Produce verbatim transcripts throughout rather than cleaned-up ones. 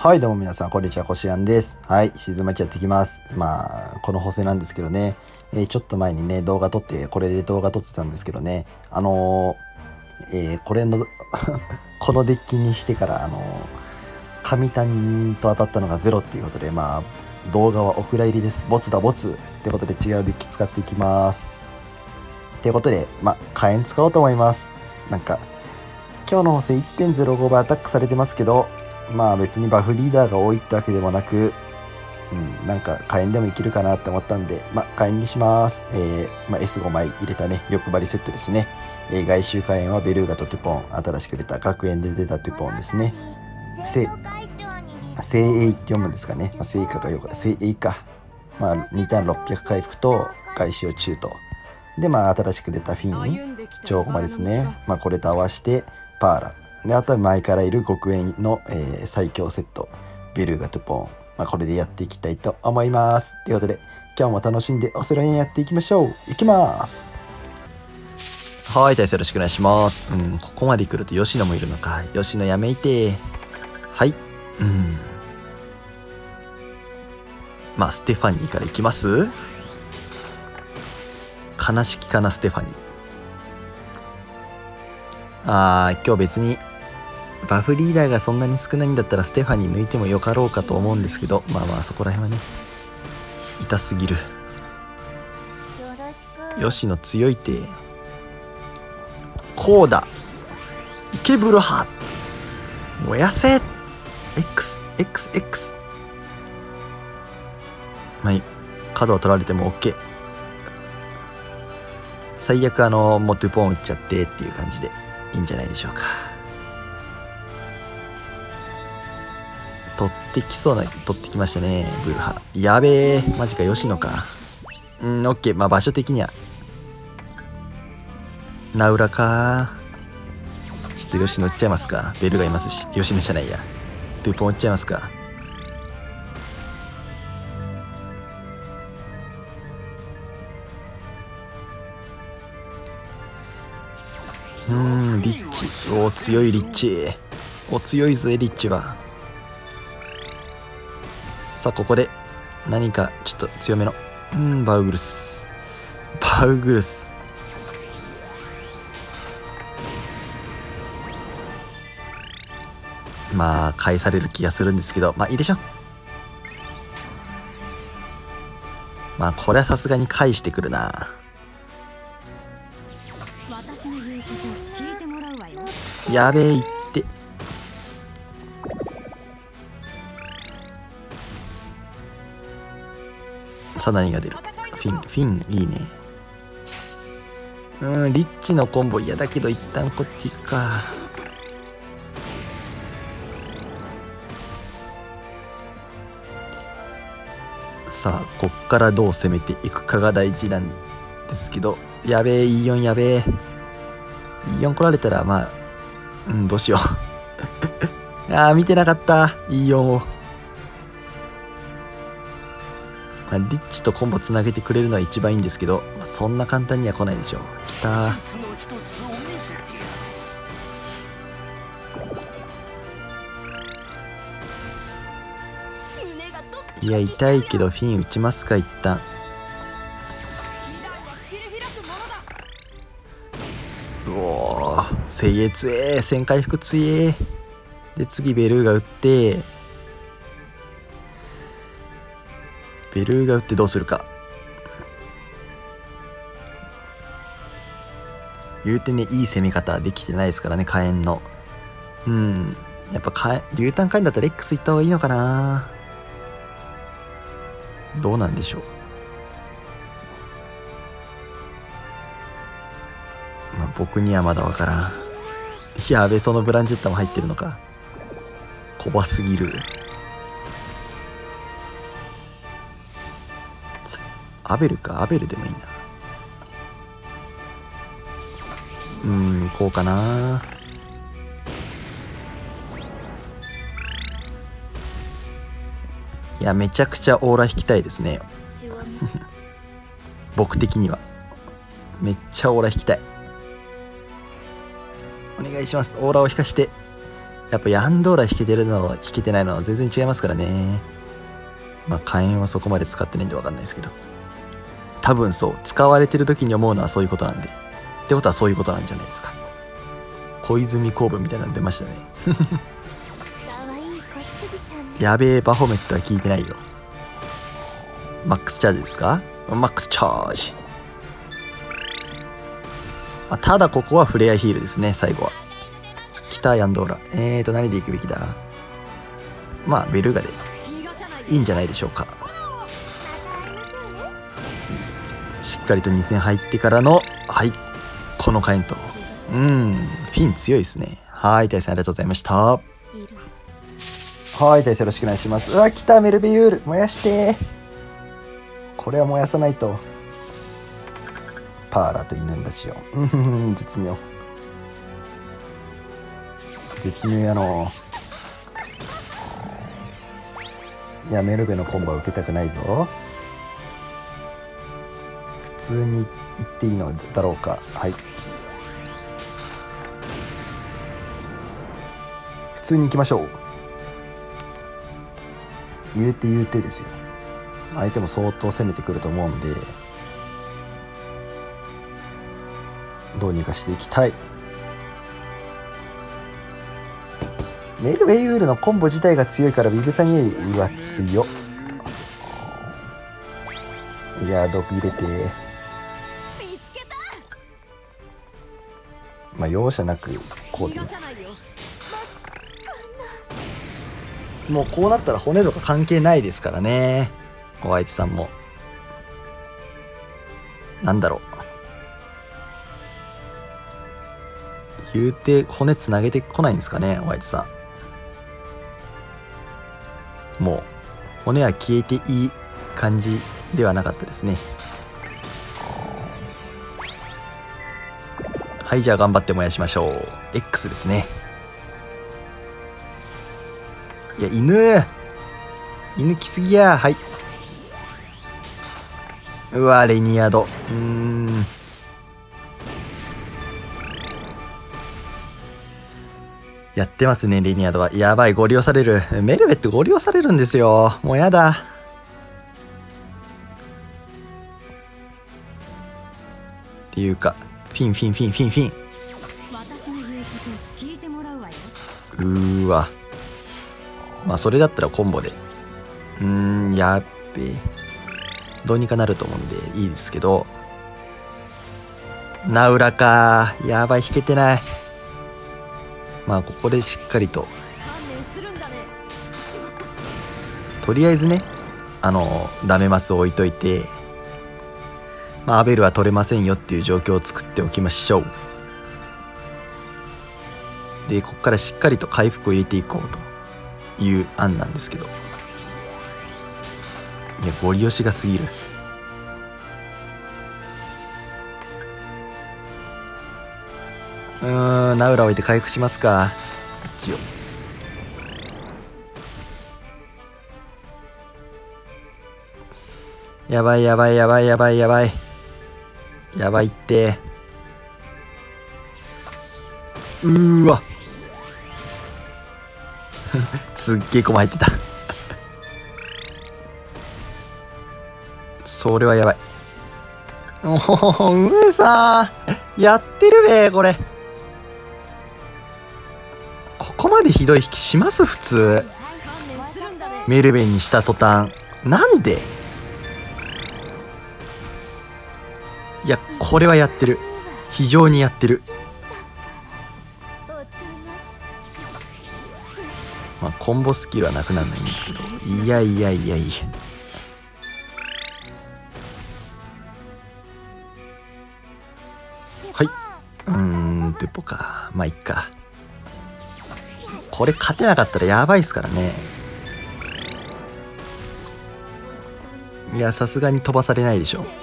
はい、どうも皆さん、こんにちは、こしあんです。はい、静まちやってきます。まあ、この補正なんですけどね、えーちょっと前にね、動画撮って、これで動画撮ってたんですけどね、あのーえーこれのこのデッキにしてから、あのー神谷と当たったのがゼロっていうことで、まあ、動画はお蔵入りです。ボツだ、ボツってことで違うデッキ使っていきます。ということで、まあ、火炎使おうと思います。なんか、今日の補正 いってんゼロご 倍アタックされてますけど、まあ別にバフリーダーが多いってわけでもなく、うん、なんか火炎でもいけるかなって思ったんで、まあ火炎にします。えー、まあ、エスご 枚入れたね、欲張りセットですね。えー、外周火炎はベルーガとトゥポン、新しく出た学園で出たトゥポンですね。せ、精鋭って読むんですかね。まあ、精華かようか、精鋭か。まあにターンろっぴゃく回復と外周中と。で、まあ新しく出たフィン、超駒ですね。まあこれと合わせてパーラ。で、あとは前からいる極縁の、えー最強セット、ベルーガトゥポン。まあこれでやっていきたいと思います。ということで、今日も楽しんでオセロ円やっていきましょう。いきます。はい、大勢よろしくお願いします。うん、ここまで来ると吉野もいるのか。吉野やめいて。はい。うん。まあ、ステファニーからいきます。悲しきかな、ステファニー。あー、今日別にバフリーダーがそんなに少ないんだったらステファニー抜いてもよかろうかと思うんですけど、まあまあそこら辺はね、痛すぎる。吉野強いて。こうだ。池ブルハ燃やせ !X、X、X。まあいい。角を取られても OK。最悪あの、もうトゥポン打っちゃってっていう感じでいいんじゃないでしょうか。取ってきそうな、取ってきましたね、ブルハ。やべえ、マジか、吉野か。うん、オッケー。まあ場所的には。ナウラか。ちょっと吉野打っちゃいますか。ベルがいますし、吉野じゃないや。トゥポン打っちゃいますか。うーん、リッチ。おー、強いリッチ。お、強いぜ、リッチは。さあ、ここで、何か、ちょっと強めの。うーん、バウグルス。バウグルス。まあ、返される気がするんですけど、まあいいでしょ。まあ、これはさすがに返してくるな。やべえ、いって。さあ、何が出る。フィン、フィン、いいね。うん、リッチのコンボ嫌だけど、一旦こっち行くか。さあ、こっからどう攻めていくかが大事なんですけど、やべえ、イーよん やべえ。イーよん 来られたら、まあ、うん、どうしよう。ああ、見てなかった、イーよん を。まあ、リッチとコンボつなげてくれるのは一番いいんですけど、まあ、そんな簡単には来ないでしょう。きたー。いや、痛いけどフィン打ちますか、一旦。うおー、精鋭強え、旋回復強え。で、次ベルーガ打って、ベルーガ打ってどうするか。言うてね、いい攻め方できてないですからね、火炎の。うん。やっぱ火炎、竜炭火炎だったら X 行った方がいいのかな。どうなんでしょう。まあ僕にはまだわからん。やべ、そのブランジェッタも入ってるのか。怖すぎる。アベルか、アベルでもいいな。うーん、こうかな。いや、めちゃくちゃオーラ引きたいですね。僕的には。めっちゃオーラ引きたい。お願いします。オーラを引かして。 やっぱヤンドーラ引けてるの引けてないのは全然違いますからね。まあ火炎はそこまで使ってないんで分かんないですけど、多分そう使われてる時に思うのはそういうことなんで、ってことはそういうことなんじゃないですか。小泉公文みたいなの出ましたね。やべえ、バフォメットは効いてないよ。マックスチャージですか？マックスチャージ。あ、ただここはフレアヒールですね。最後は来たヤンドーラ。えーと何で行くべきだ。まあベルガでいいんじゃないでしょうか。しっかりとに戦入ってからの、はい、この火炎と、うん、フィン強いですね。はい、大戦ありがとうございました。はい、大戦よろしくお願いします。うわ、来た、メルベユール、燃やしてー。これは燃やさないと。パーラと犬んだしよ。うん、絶妙。絶妙やの。いや、メルベのコンボは受けたくないぞ。普通に行っていいのだろうか。はい。普通に行きましょう。言うて言うてですよ。相手も相当攻めてくると思うんで、どうにかしていきたい。メルベユールのコンボ自体が強いからビブサニエリ、うわ強っ。いや毒入れて、まあ容赦なくこうでいい。もうこうなったら骨とか関係ないですからね。お相手さんもなんだろう、言うて骨つなげてこないんですかね、お相手さん。もう骨は消えていい感じではなかったですね。はい、じゃあ頑張って燃やしましょう。 X ですね。いや犬犬来すぎや。はい、うわレニアド、うーんやってますね、レニアドは。やばい、ご利用される。メルベってご利用されるんですよ。もうやだ。っていうか、フィンフィンフィンフィンフィン。うーわ。まあそれだったらコンボで。うーん、やっべえ。どうにかなると思うんでいいですけど。ナウラか。やばい、引けてない。まあここでしっかりと。とりあえずね、あの、ダメマスを置いといて、まあアベルは取れませんよっていう状況を作っておきましょう。で、ここからしっかりと回復を入れていこうという案なんですけど。いや、ゴリ押しが過ぎる。うーん、ナウラ置いて回復しますか。一応。やばいやばいやばいやばいやばい。やばいって。うーわ。すっげえ駒入ってた。それはやばい。おお、梅さんやってるべこれ。ここまでひどい引きします普通。メルベンにした途端なんで。いやこれはやってる、非常にやってる。まあコンボスキルはなくならないんですけど、いやいやいやいや。はい、うーんテポか。まあいっか。これ勝てなかったらやばいっすからね。いやさすがに飛ばされないでしょ。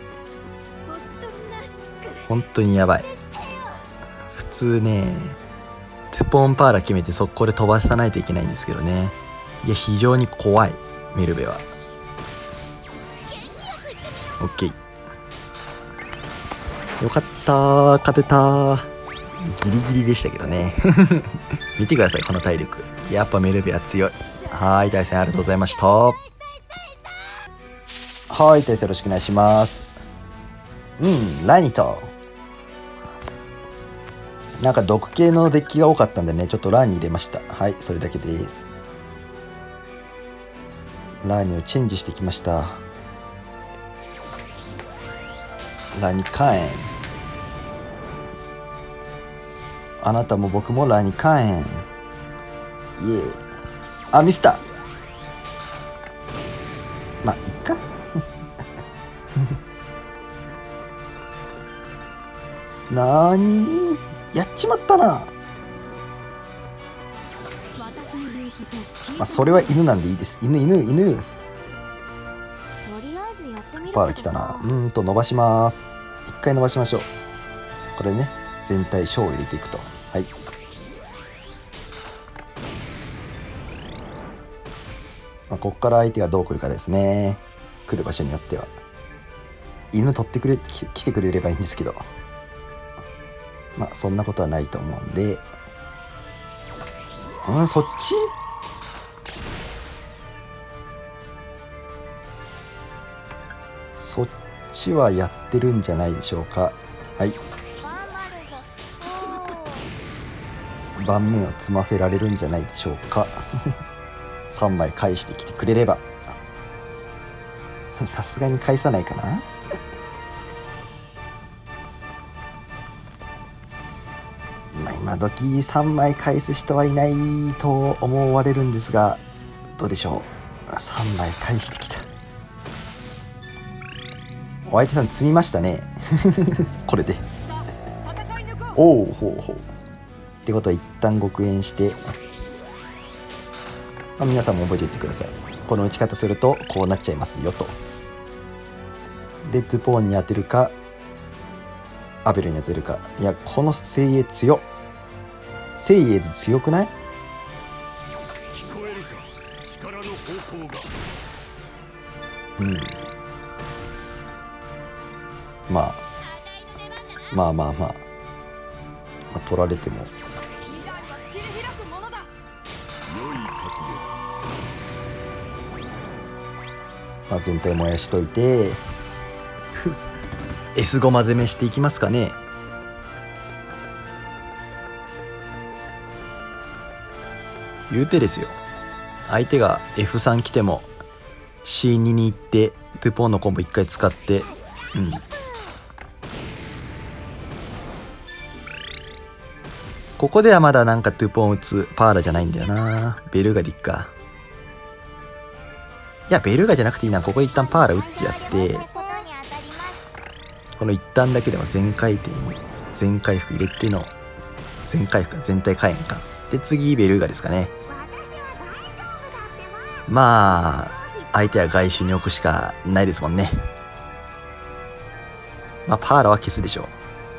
本当にやばい。普通ねトゥポンパーラ決めて速攻で飛ばさないといけないんですけどね。いや非常に怖いメルベは。 OK、 よかったー、勝てたー。 ギリギリでしたけどね。見てください、この体力。やっぱメルベは強い。はい、対戦ありがとうございました。はい、対戦よろしくお願いします。うん、ラニと。なんか毒系のデッキが多かったんでね、ちょっとラーに入れました。はい、それだけです。ラーニをチェンジしてきました。ラーニカエン。あなたも僕もラーニカエン。イエー。あ、ミスった。まあ、いっか。なーにー、やっちまったな。まあ、それは犬なんでいいです。犬、犬、犬。パーラ来たな。うーんと、伸ばします。一回伸ばしましょう。これね、全体小を入れていくと。はい。まあ、ここから相手がどう来るかですね。来る場所によっては。犬取ってくれ、き来てくれればいいんですけど。まあ、そんなことはないと思うんで。うん、そっち？そっちはやってるんじゃないでしょうか。はい。盤面を積ませられるんじゃないでしょうか。さんまい返してきてくれれば。さすがに返さないかな。まあ今時さんまい返す人はいないと思われるんですが、どうでしょう。さんまい返してきた。お相手さん積みましたね。これで。おお、ほうほう。ってことは一旦極縁して、まあ、皆さんも覚えておいてください。この打ち方するとこうなっちゃいますよと。でトゥポーンに当てるかアベルに当てるか。いや、この精鋭強っ。精鋭図強くない？うん。まあまあまあまあ、まあ、取られてもまあ全体燃やしといてS ゴマ攻めしていきますかね。言うてですよ、相手が エフスリー 来ても シーツー に行ってトゥポンのコンボいっかい使って、うん、ここではまだなんかトゥポン打つパーラじゃないんだよな。ベルガでいっか。いや、ベルガじゃなくていいな。ここ一旦パーラ打っちゃって、この一旦だけでも全回転に全回復入れての全回復か全体火炎かで、次ベルガですかね。まあ相手は外周に置くしかないですもんね。まあパーラは消すでしょう。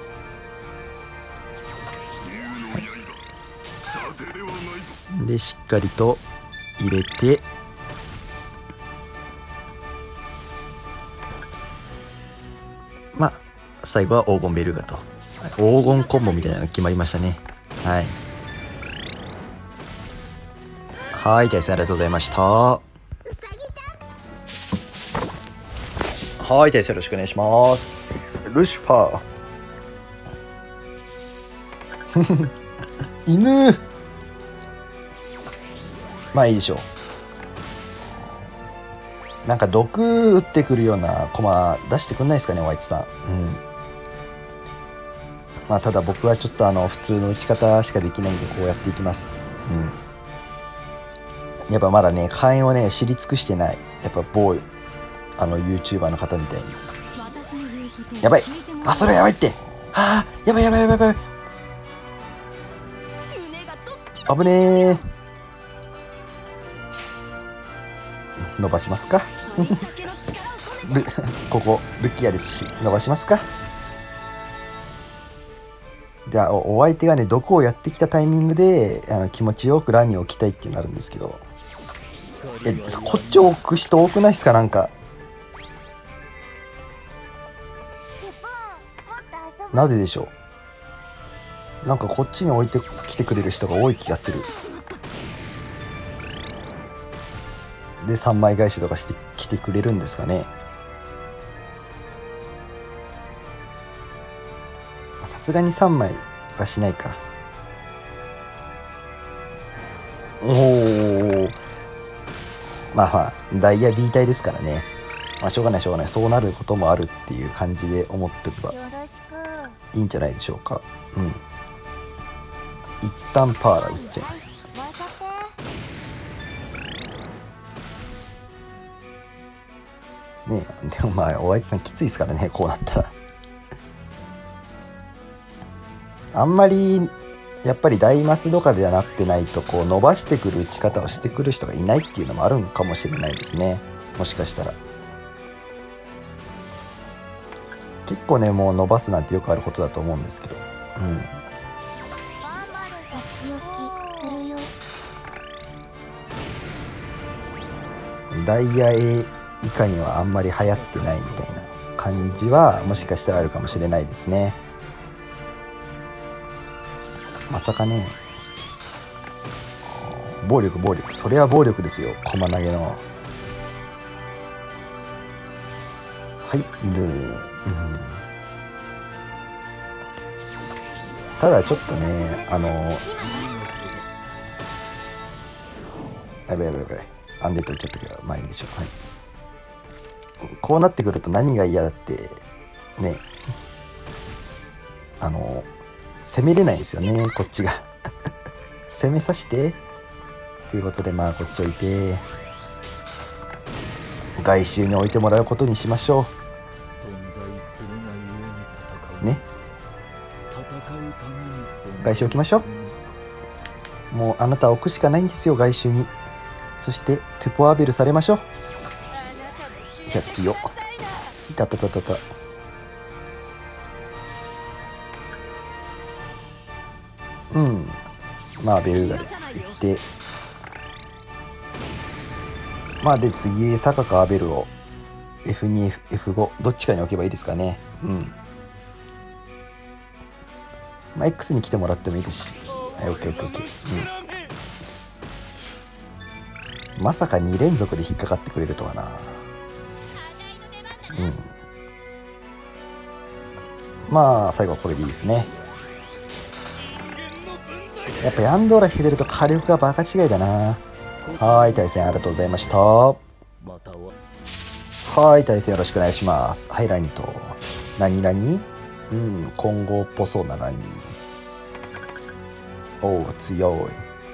はい、でしっかりと入れて、まあ最後は黄金ベルガと、黄金コンボみたいなの決まりましたね。はいはい、大戦ありがとうございました。はい、大戦よろしくお願いします。ルシファー犬、まあいいでしょう。なんか毒打ってくるようなコマ出してくんないですかね、お相手さん。うん。まあただ僕はちょっとあの普通の打ち方しかできないんで、こうやっていきます。うん。やっぱまだね、火炎をね知り尽くしてない。やっぱ某あの YouTuber の方みたいに。やばい、あ、それやばいって。あー、やばいやばいやばいやばい。危ねー。伸ばしますか。ルここルキアですし、伸ばしますか。じゃあ お, お相手がね毒をやってきたタイミングであの気持ちよくランに置きたいっていうのあるんですけど、えこっち置く人多くないですか。なんかなぜでしょなんかこっちに置いてきてくれる人が多い気がする。でさんまい返しとかしてきてくれるんですかね。さすがにさんまいはしないか。おお、まあまあダイヤ B 体ですからね。まあしょうがないしょうがない、そうなることもあるっていう感じで思っておけばいいんじゃないでしょうか。うん、一旦パーラ打っちゃいます。ねえ、でもまあお相手さんきついですからね、こうなったら。あんまりやっぱり大マスとかではなってないとこう伸ばしてくる打ち方をしてくる人がいないっていうのもあるんかもしれないですね、もしかしたら。結構ねもう伸ばすなんてよくあることだと思うんですけど、うん、ダイヤ A 以下にはあんまり流行ってないみたいな感じはもしかしたらあるかもしれないですね。まさかね、暴力暴力、それは暴力ですよ、駒投げの。はい犬、うん、ただちょっとねあのやべやべやべ、アンデッドいっちゃったけどまあいいでしょう。はい、こうなってくると何が嫌だってね、あの攻めれないんですよねこっちが攻めさせてということで、まあこっち置いて外周に置いてもらうことにしましょうね。外周置きましょう。もうあなたは置くしかないんですよ外周に。そしてトゥポアベルされましょう。いや強っ、いたたたたた。うん、まあベルーガで行って、まあで次坂かアベルを エフに エフご どっちかに置けばいいですかね。うん、まあ X に来てもらってもいいですし、はい、オッケーオッケーオッケー。うん、まさかに連続で引っかかってくれるとはな。うん、まあ最後はこれでいいですね。やっぱヤンドーラ引いてると火力がバカ違いだな。はい、対戦ありがとうございました。はい、対戦よろしくお願いします。はい、ラニと。何ラニ？うん、混合っぽそうなラニ。おお、強い。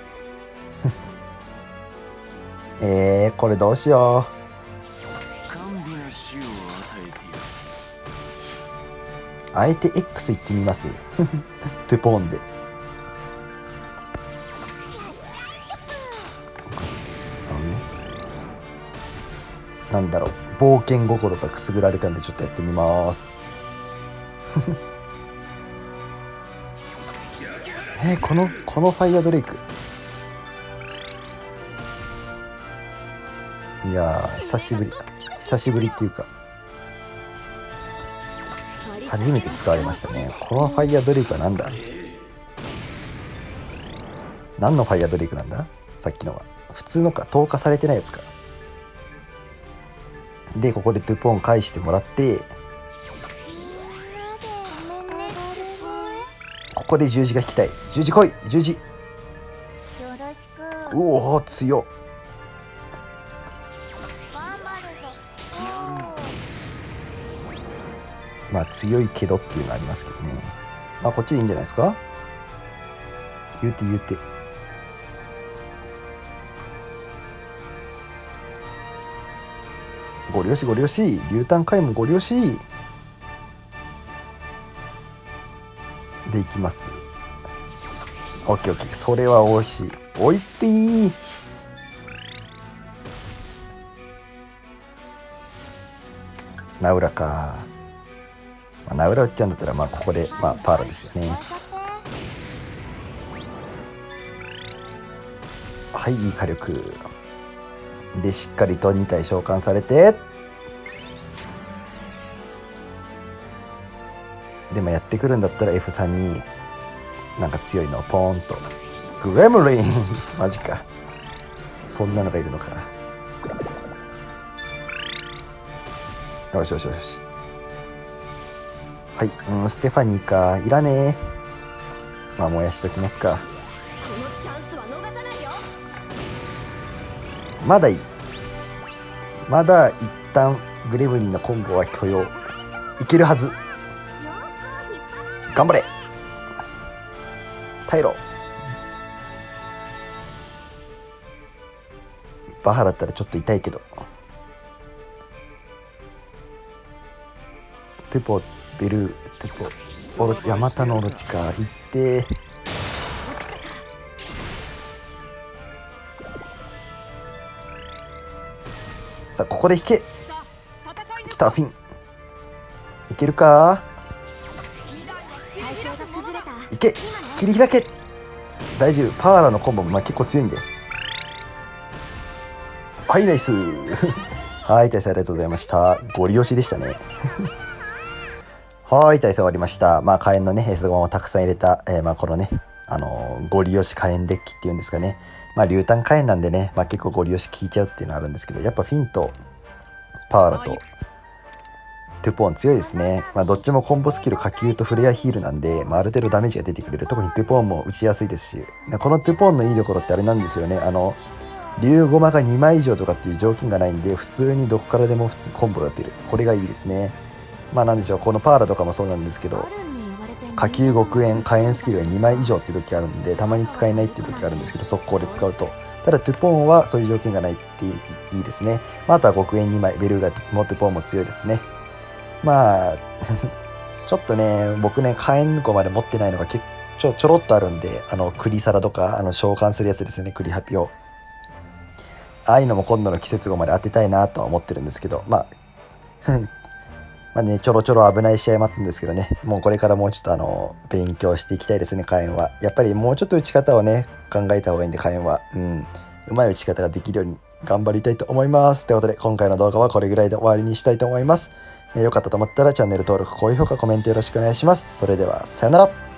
えー、これどうしよう。あえて X いってみますトゥポンで。あのね、なんだろう、冒険心がくすぐられたんでちょっとやってみますえー、このこのファイアドレイク、いやー久しぶり久しぶりっていうか初めて使われましたね。このファイアドレイクは何だ、何のファイアドレイクなんだ。さっきのは普通のか、投下されてないやつか。でここでトゥポン返してもらって、ここで十字が引きたい。十字来い、十字。おお強っ。まあ強いけどっていうのはありますけどね。まあこっちでいいんじゃないですか。言うて言うて。ご了承ご了承、竜炭回もご了承でいきます。オッケーオッケー、それは美味しい。置いていい。ナウラか、まあ、ナウラ打っちゃうんだったらまあここでまあパーラですよね。はい、いい火力でしっかりとに体召喚されて、でもやってくるんだったら エフさん になんか強いのをポーンと。グレムリンマジか。そんなのがいるのか。よしよしよし。はい、うん、ステファニーか。いらねえ。まあ燃やしときますか。まだいい。まだ一旦グレムリンのコンボは許容。いけるはず。頑張れ。耐えろ。バハだったらちょっと痛いけど。テポベルテポオロヤマタノオロチか。いってー。さあここで引け。来たフィン。いけるか。いけ。切り開け。大丈夫。パワーラのコンボもまあ結構強いんで。はいナイスはい対戦ありがとうございました。ゴリ押しでしたねはい対戦終わりました。まあ火炎のね エスご をたくさん入れた、えー、まあこのねあのー、ゴリ押し火炎デッキっていうんですかね。まあ竜炭火炎なんでね、まあ、結構ゴリ押し効いちゃうっていうのはあるんですけど、やっぱフィンとパワーラとトゥポン強いですね。まあ、どっちもコンボスキル火球とフレアヒールなんで、まあ、ある程度ダメージが出てくれる。特にトゥポンも打ちやすいですし、このトゥポンのいいところってあれなんですよね。あの竜ゴマがにまい以上とかっていう条件がないんで、普通にどこからでも普通コンボが打てる。これがいいですね。まあなんでしょう、このパーラとかもそうなんですけど、火球極炎火炎スキルがにまい以上っていう時あるんで、たまに使えないっていう時があるんですけど、速攻で使うと。ただトゥポンはそういう条件がないっていいですね。まあ、あとは極炎にまい、ベルーガもトゥポンも強いですね。まあちょっとね僕ね火炎ゴまで持ってないのが結構ちょちょろっとあるんで、あのクリサラとかあの召喚するやつですよね、クリハピを。ああいうのも今度の季節後まで当てたいなとは思ってるんですけど、まあまあねちょろちょろ危ない試合もあったんですけどね、もうこれからもうちょっとあの勉強していきたいですね。火炎はやっぱりもうちょっと打ち方をね考えた方がいいんで、火炎はうんうまい打ち方ができるように頑張りたいと思います。ということで今回の動画はこれぐらいで終わりにしたいと思います。えー、よかったと思ったらチャンネル登録、高評価、コメントよろしくお願いします。それではさよなら。